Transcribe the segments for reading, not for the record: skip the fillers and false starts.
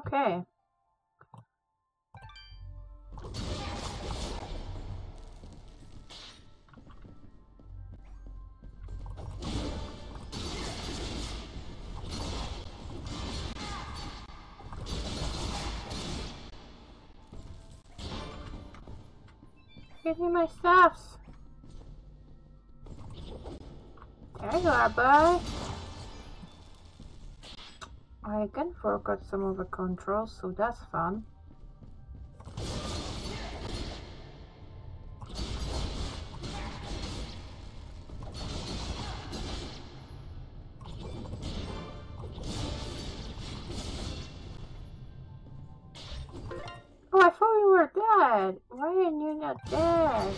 Okay. Give me my stuffs. There you are, boy. I again forgot some of the controls, so that's fun. Oh, I thought you were dead. Why are you not dead?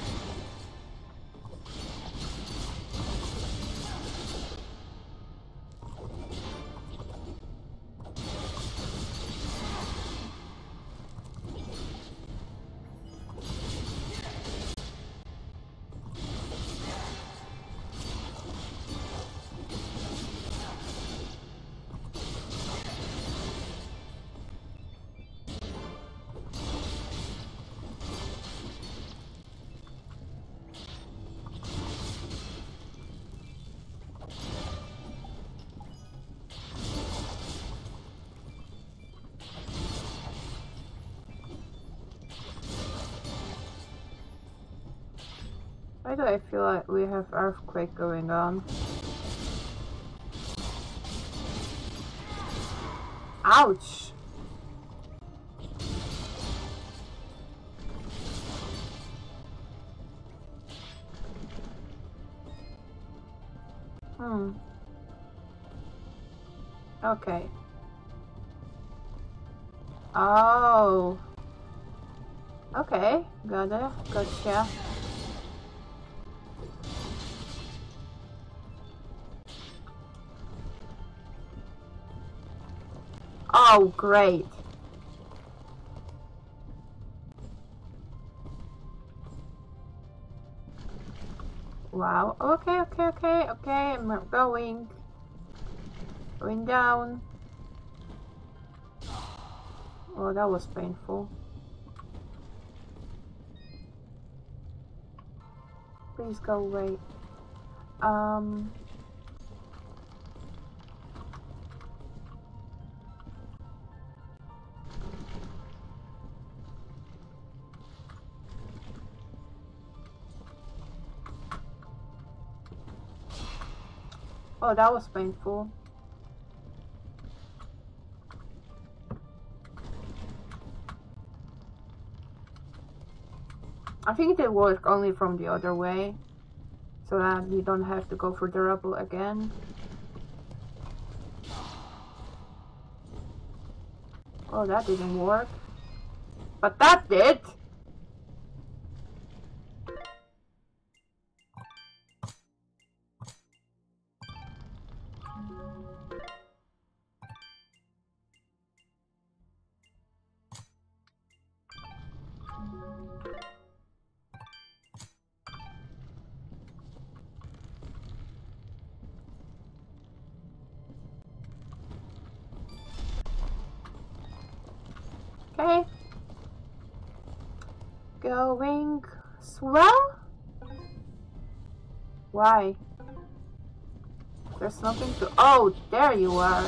Why do I feel like we have earthquake going on? Ouch! Okay. Oh. Okay. Gotcha. Oh, great. Wow. Okay. I'm going. Going down. Oh, that was painful. Please go away. Oh, that was painful. I think it worked only from the other way, so that you don't have to go for the rubble again. Oh, that didn't work. But that did! Okay. Going swell? Why? There's nothing to— oh, there you are.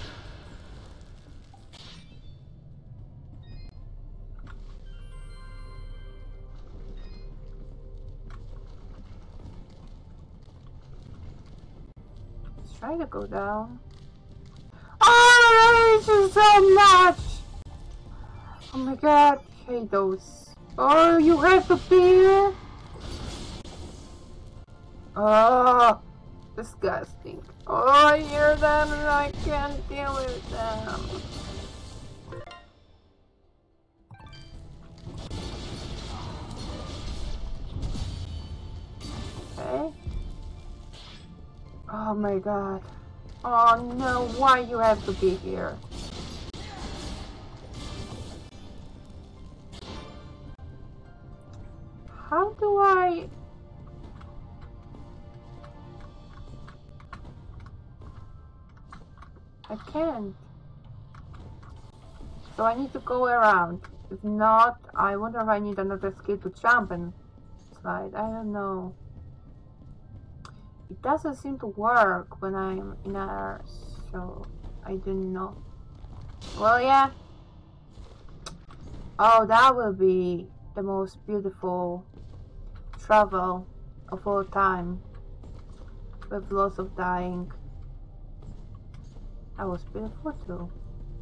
Let's try to go down. Oh, this is so much! Oh my god, I hate those. Oh, you have to be here? Oh, disgusting. Oh, I hear them and I can't deal with them. Okay. Oh my god. Oh no, why you have to be here? How do I... I can't. So I need to go around. If not, I wonder if I need another skill to jump and slide. I don't know. It doesn't seem to work when I'm in air, so I don't know. Well, yeah. Oh, that will be the most beautiful travel of all time. With lots of dying. That was beautiful too.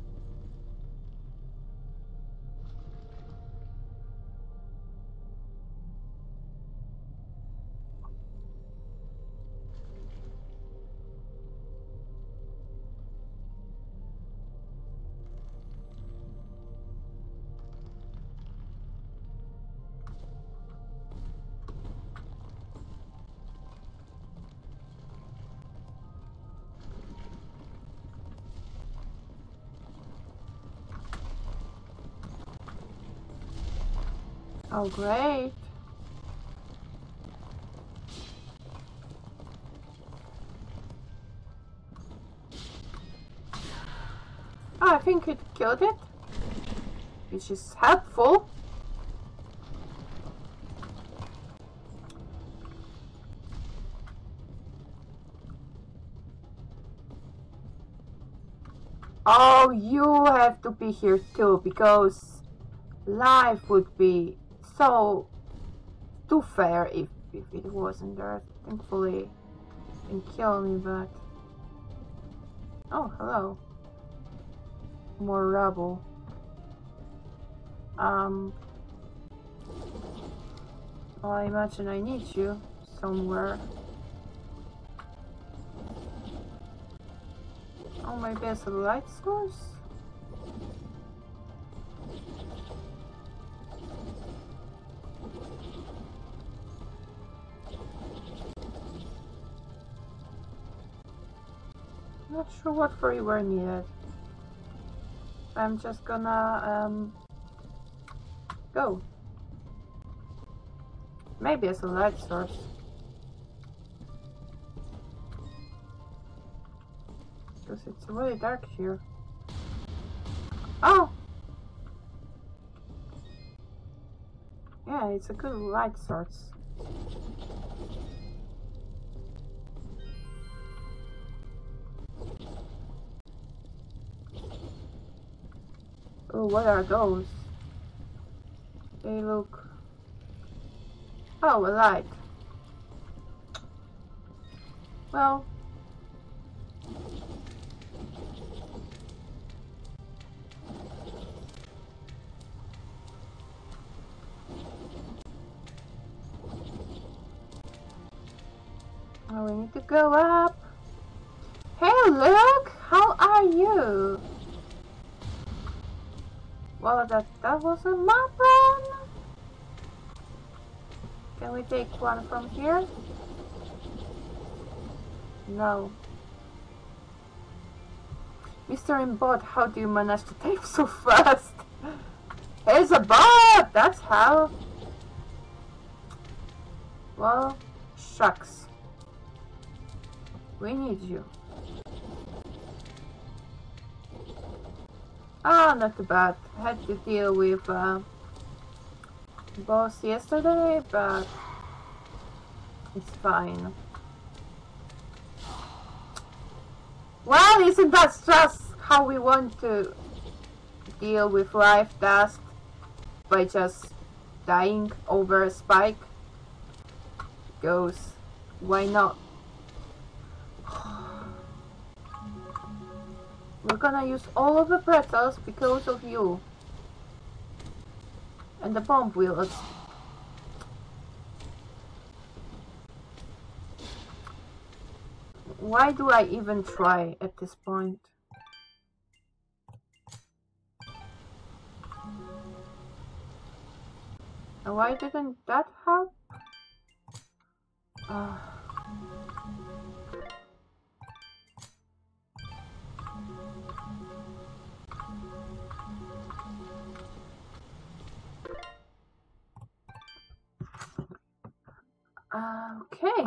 Oh, great. Oh, I think it killed it, which is helpful. Oh, you have to be here too, because life would be so too fair if it wasn't there. Thankfully, it didn't kill me, but... Oh, hello. More rubble. Well, I imagine I need you somewhere. Oh, maybe as a light source? Not sure what for you were needed. I'm just gonna go. Maybe as a light source. Because it's really dark here. Oh! Yeah, it's a good light source. Oh, what are those? They look... Oh, a light. Well... Oh, we need to go up. Hey, Luke! How are you? Well, that was a map run. Can we take one from here? No. Mr. Imbot, how do you manage to type so fast? Here's a bot! That's how. Well, shucks. We need you. Ah, not too bad. I had to deal with boss yesterday, but it's fine. Well, isn't that just how we want to deal with life tasks, by just dying over a spike? Goes, why not? We're gonna use all of the pretzels because of you. And the bomb will... Why do I even try at this point? And why didn't that help? Okay.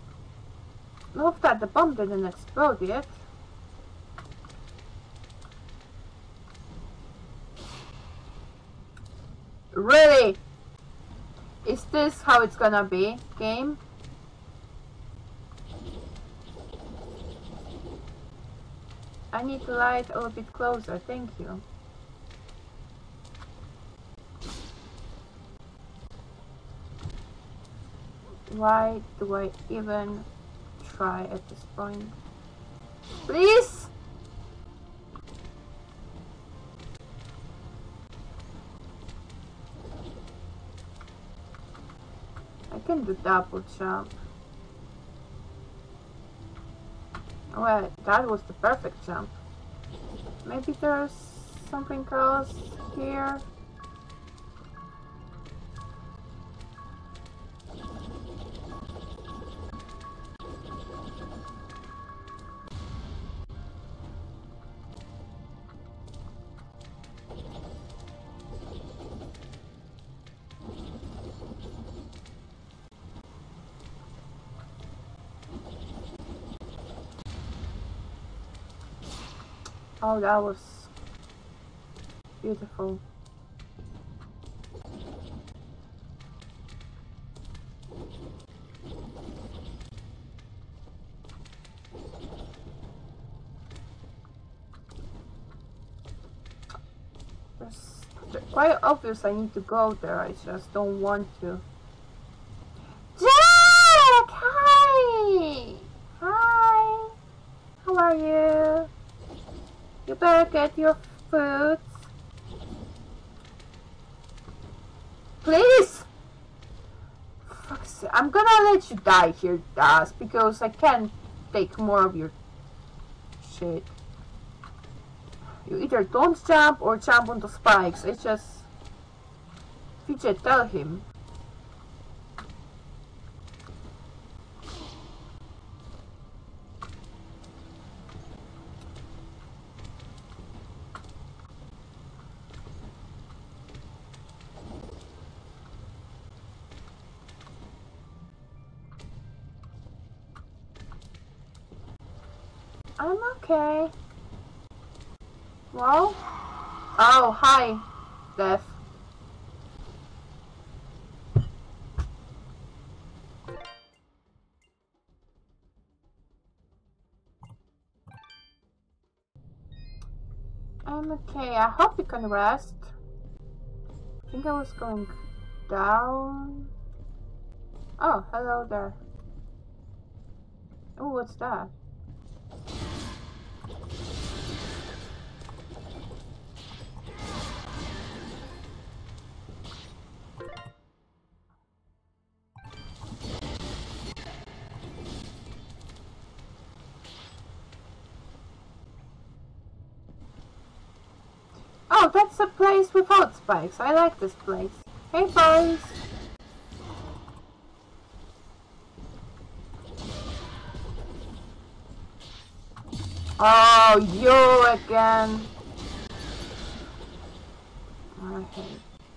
Love that the bomb didn't explode yet. Really? Is this how it's gonna be, game? I need the light a little bit closer, thank you. Why do I even try at this point? Please? I can do double jump. Well, that was the perfect jump. Maybe there's something else here. Oh, that was beautiful. It's quite obvious I need to go there, I just don't want to. Jack! Hi! Hi! How are you? You better get your food. Please! Fuck's sake. I'm gonna let you die here, Dust, because I can't take more of your shit. You either don't jump or jump onto spikes. It's just... Fidget, tell him. I'm okay. Well? Oh, hi, Death. I'm okay. I hope you can rest. I think I was going down. Oh, hello there. Oh, what's that? Oh, that's a place without spikes. I like this place. Hey, boys. Oh, you again. I hate.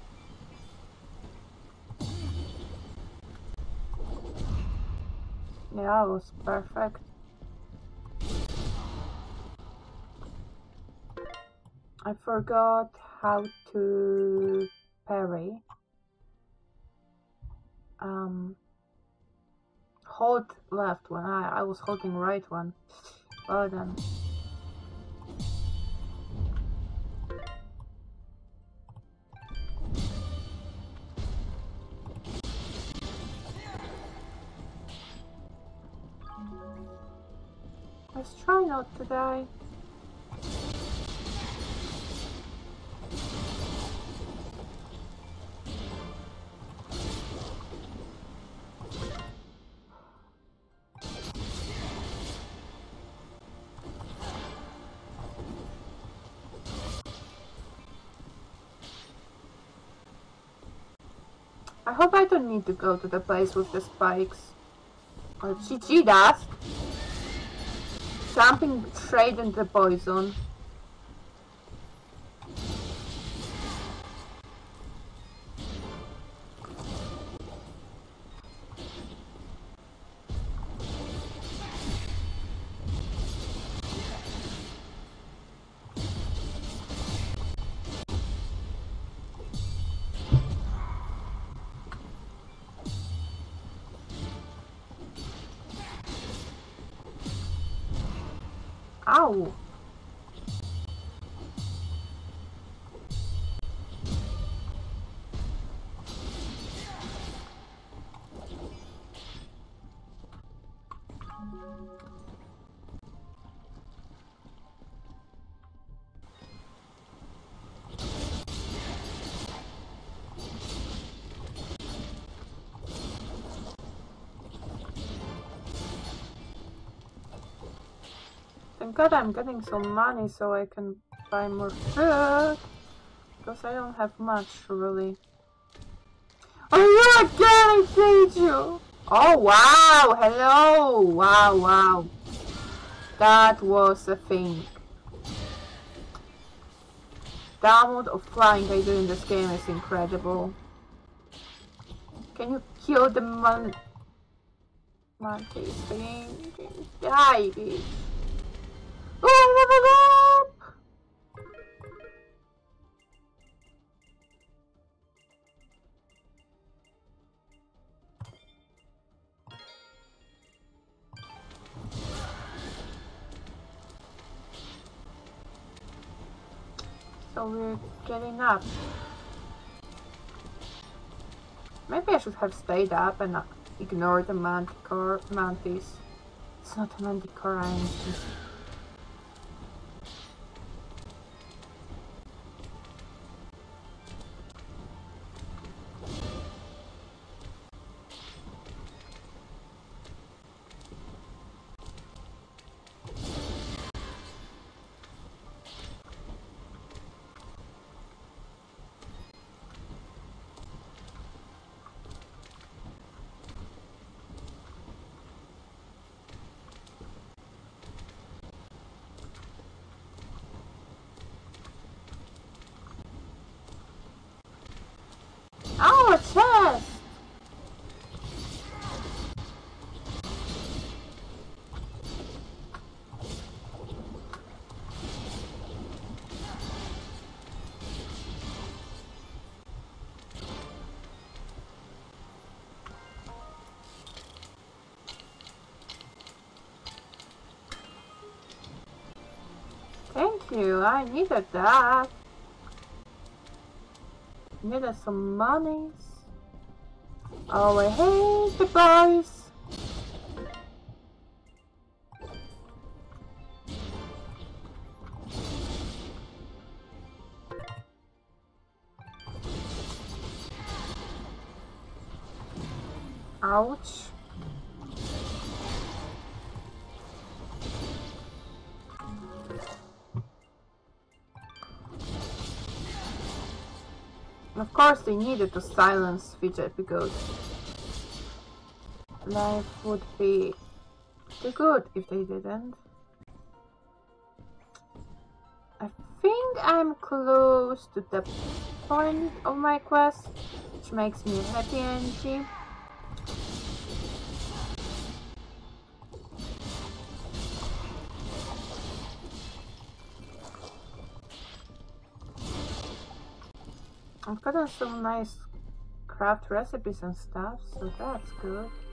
Yeah, it was perfect. I forgot how to parry. Hold left one. I was holding right one. Well done. Let's try not to die. I hope I don't need to go to the place with the spikes. Or GG that. Jumping straight into poison. Ow! Thank God I'm getting some money so I can buy more food. Because I don't have much, really. Oh, you again! I hate you! Oh, wow! Hello! Wow, wow. That was a thing. The amount of flying I do in this game is incredible. Can you kill the mantis thing? Die, bitch. Oh, level up! So we're getting up. Maybe I should have stayed up and ignored the mantis. It's not a manticore, I'm just... Oh, a chest! Thank you, I needed that. Needed some monies. Oh, I hate the boys. Ouch. Of course they needed to silence Fidget because life would be too good if they didn't. I think I'm close to the point of my quest, which makes me happy energy. I've gotten some nice craft recipes and stuff, so that's good.